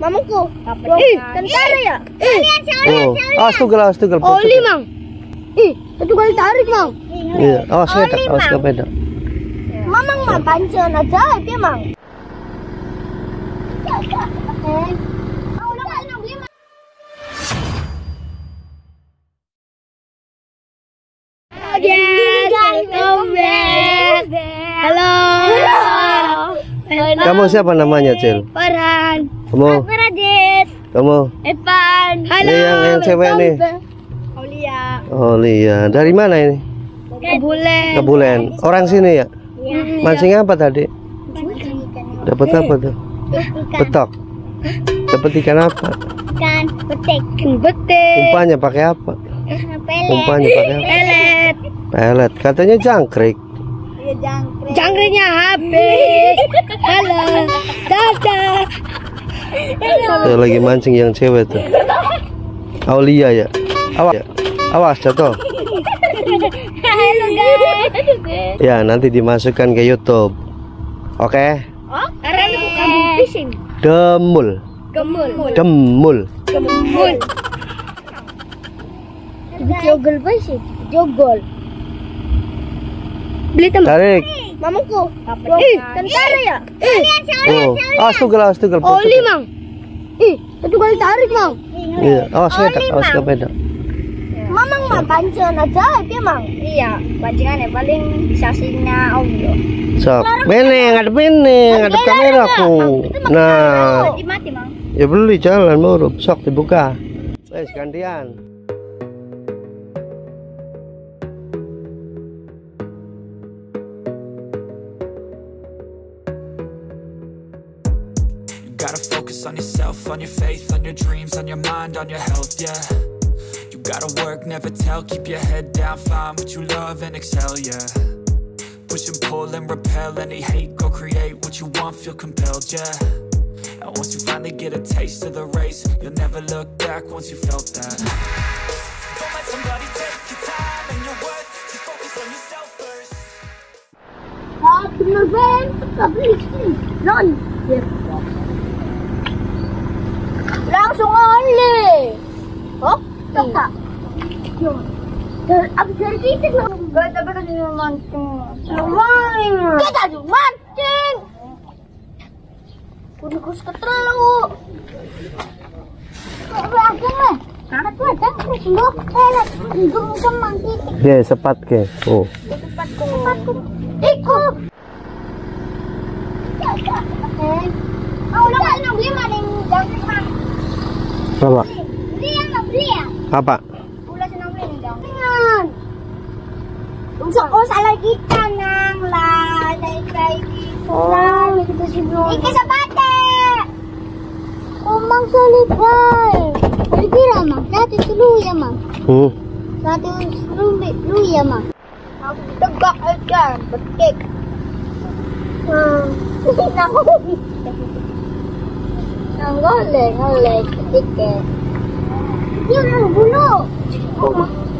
Mamaku. Tentara ya? Astugal. Oli, Mang. Satu kali tarik, Mang. Iya, awas sepeda. Mamang mah pancen aja, ya, Mang. Halo. Kamu siapa namanya, Cil? Farhan. Kamu? Radit. Kamu? Evan. Halo. Ini yang cewek nih. Aulia. Dari mana ini? Kebulen. Orang sini ya? Mancing apa tadi? Dapat apa tuh? Betok. Dapat ikan apa? Ikan betik. Umpannya pakai apa? Umpannya pakai apa? Pelet. Katanya jangkrik. Jangkriknya habis. Halo. Dadah. Tuh, lagi mancing yang cewek tuh. Aulia ya. Awas jatuh. Halo guys. Ya, nanti dimasukkan ke YouTube. Oke? Karena bukan fishing. Demul. Jogol fishing. Jogol. Beli teman. Tarik. Mamaku. Tentara ya? Astugal. Oli, Mang. Satu kali tarik, Mang. Iya, awas sepeda. Mamang mah pancen aja, ya, Mang. Iya, pancingannya paling sasinya audio. Sok, ngadep kameraku. Nah, Mati, Mang. ya beli jalan murup. Sok dibuka. Wes gantian. Gotta focus on yourself, on your faith, on your dreams, on your mind, on your health, yeah. You gotta work, never tell, keep your head down, find what you love and excel, yeah. Push and pull and repel any hate, go create what you want, feel compelled, yeah. And once you finally get a taste of the race, you'll never look back once you felt that. Don't let somebody take your time and your worth, just focus on yourself first. Bener Ben, non. Langsung oli. Oh, tak. Abis dari kita nggak tapi kan mancing. Lumayan. Kita juga mancing. Kudu ketelu. Langsung lah. Karena tuh ada terus lu. Langsung mancing. Dia sepat ke. Oh. Sepatku. Ikut. Mau nggak beli mana yang jangkrik, Mang? Apa? Beli ya? Apa? Ulah senang beli dong. Jangan. Salah kita nang lah, kayak kita sibuk. Iki sabate. Omang salibay. Berkira, Mang. Dati sulu ya, Mang. Dati sulu ya, Mang. Aku tegak aja, betik. Ngoleh ketik. Dia udah bulu.